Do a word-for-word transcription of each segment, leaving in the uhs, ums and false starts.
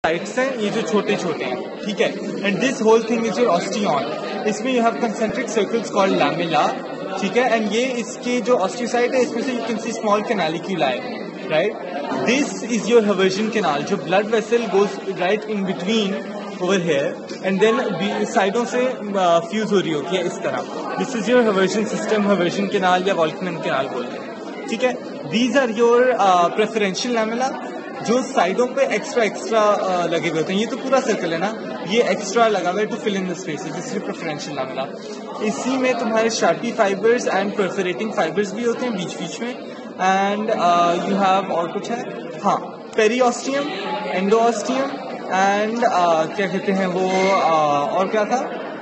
Sites हैं ये जो छोटे छोटे हैं, ठीक है. And this whole thing is your osteon. इसमें you have concentric circles called lamella, ठीक है. एंड ये इसके जो ऑस्टियोसाइट है इसमें से you can see small canaliculi, right. This is your Haversian canal. जो blood vessel goes right in between over here and then साइडों से फ्यूज uh, हो रही होती है इस तरह. This is your Haversian system, Haversian canal या वॉल्कमैन कैनाल बोलते हैं, ठीक है. These are your preferential lamella जो साइडों पे एक्स्ट्रा एक्स्ट्रा लगे हुए होते हैं. ये तो पूरा सर्कल है ना, ये एक्स्ट्रा लगा हुआ है to fill in the spaces. This is preferential lamella. इसी में तुम्हारे Sharpey fibres and perforating fibres भी होते हैं बीच बीच में. एंड यू हैव और कुछ है, हाँ, पेरियोस्टियम, एंडोस्टियम एंड क्या कहते हैं वो uh, और क्या था,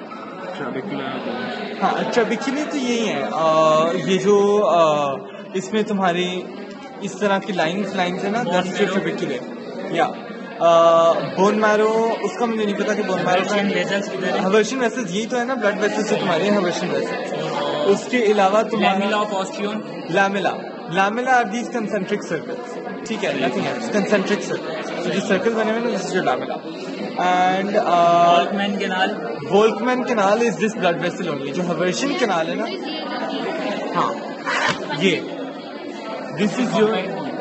हाँ ट्रेबिक्युली. तो यही है uh, ये जो uh, इसमें तुम्हारी इस तरह की लाइंस लाइंस है ना, दैट्स योर ट्रेबिक्युले. या बोन मैरो, उसका मुझे नहीं पता कि बोन मैरो का हवर्शन वेसल्स यही तो है ना, ब्लड वेसल्स जो तुम्हारे हैं हवर्शन वेसल्स. उसके अलावा तुम्हारा lamella lamella are these concentric circles, ठीक है, नथिंग एल्स, कंसेंट्रिक सर्कल्स. तो जो सर्कल बने हुए ना, this is your lamella. And Volkmann canal Volkmann canal is this blood vessel only. जो हवर्शन कैनाल है ना, हाँ, ये दिस इज योर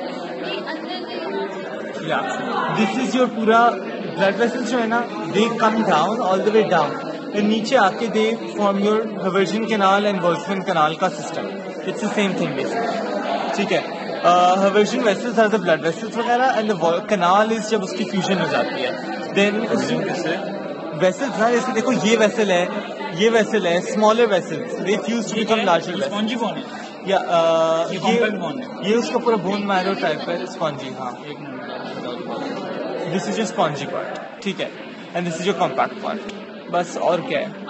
या दिस इज योर पूरा ब्लड वेसल्स जो है ना, they come down all the way down and नीचे आके they form your Haversian canal and Volkmann canal का सिस्टम. It's the same thing basically, ठीक है. Haversian vessels are the blood vessels वगैरह एंड द कैनाल इज जब उसकी fusion हो जाती है. देन वेसल्स ना, जैसे देखो ये वेसल है, ये वेसल है, smaller vessels they fuse to become larger vessel. या uh, ये ये उसका पूरा बोन मैरो टाइप है, स्पॉन्जी. हाँ, this is your spongy part, ठीक है. And this is your compact part. बस और क्या है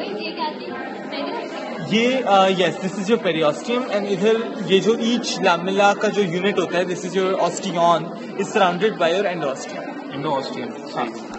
ये, yes, this is your periosteum. एंड इधर ये जो ईच लैमेला का जो यूनिट होता है, this is your osteon, is surrounded by your endosteum. Endosteum, हाँ.